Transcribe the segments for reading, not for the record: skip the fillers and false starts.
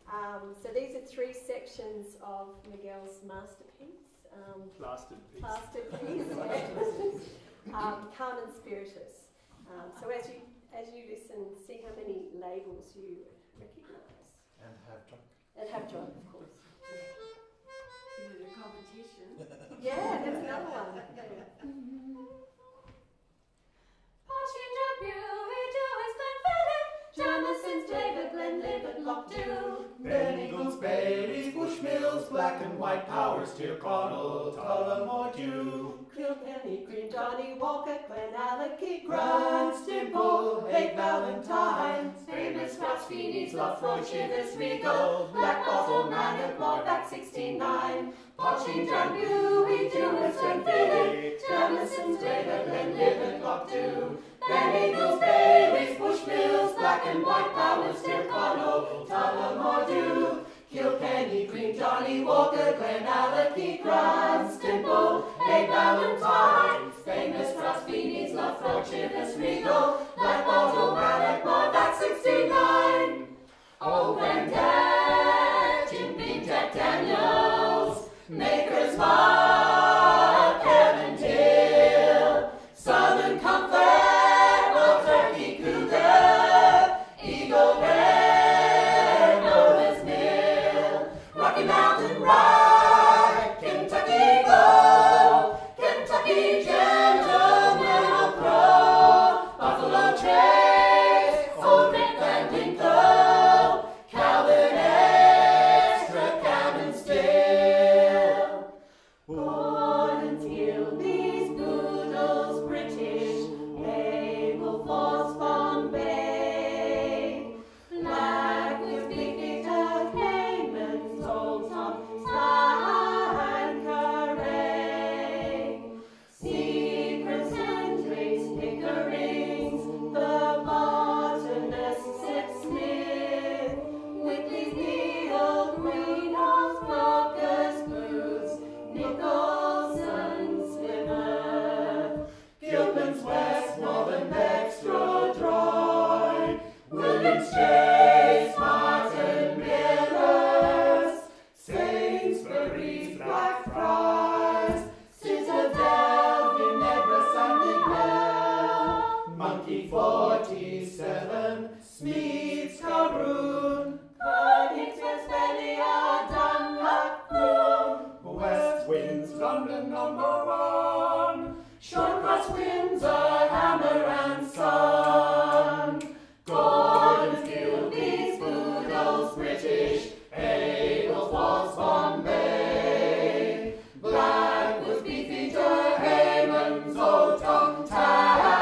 So these are three sections of Miguel's masterpiece. Plastered piece. Plastered piece, yes. Calm and Spiritus. So as you listen, see how many labels you recognise. And have drunk. And have drunk, of course. Is it a competition? Yeah, that's another one. Jamison's, David, Glenlivet, Lockdew, Benigals, Baileys, Bushmills, Black and White Powers, Tyrconnell, Tullamore Dew, Kilkenny, Green, Johnny Walker, Glenallachie, Grant, Stimple, Haig Valentine, Famous Ross Feeney's, Lothroy, Chivers, Regal, Black Bottle, Manor, Back 69, Potching, Drambuie, Dewis, Glenfiddich, Jamison's, David, Glenlivet, Lockdew, Benigals, Baileys, Bushmills, Black and White Powers, Tyrconnell, Tullamore Dew, Kilkenny, Green, Johnny Walker, Glenallachie, Grant, Stimple, Haig Valentine, Famous Ross Feeney's, Lothroy, Chivers, Regal, Black Bottle, Manor, Back 69, Old Granddad, Jim Beam, Jack Daniels, Maker's Mark, Kevin Hill, Southern Comfort, Old Turkey Cougar, Eagle Bear, Noah's Mill, Rocky Mountain Rye, Kentucky Gold, Kentucky Gentleman of Crow, Buffalo Trace, Old Rick Van Winkle, Calvin Extra, Cabin Still, Gordon's Gilby's, Boodles, British, Abel Falls, Bombay, Blackwood's, Big Victor, Cayman's, Old Tom, Tanqueray, Secrets and Drinks, Pickerings, The Botanists, Sip Smith, Whitley's, Needle, Greenhouse, Brokers, Booths, Nicholson's, Plymouth, Gilpin's, West, Northern, Extra Dry, Williams, Chase, Martin, Miller's, Sainsbury's, Blackfriars, Citadel, Ginebra, San Miguel, Monkey 47, Smeath's, Caroon, Cardiff's, Westphalia, Dunlop, Broome, West Winds, London #1, Shortcross, Windsor, Hammer and Son, Gordon's, Gilby's, Boodles, British, Abel Falls, Bombay, Blackwood's, Beefeater, Hayman's, Old Tom,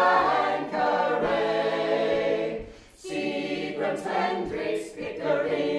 Tanqueray, Seagram's, Hendricks, Pickering,